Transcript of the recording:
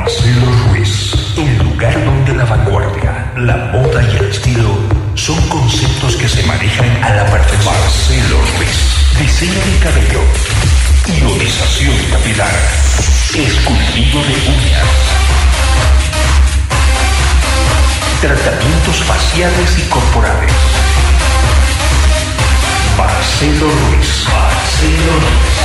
Marcelo Ruiz, el lugar donde la vanguardia, la moda y el estilo son conceptos que se manejan a la perfección. Marcelo Ruiz, diseño de cabello, ionización capilar, esculpido de uñas, tratamientos faciales y corporales. Marcelo Ruiz. Marcelo Ruiz.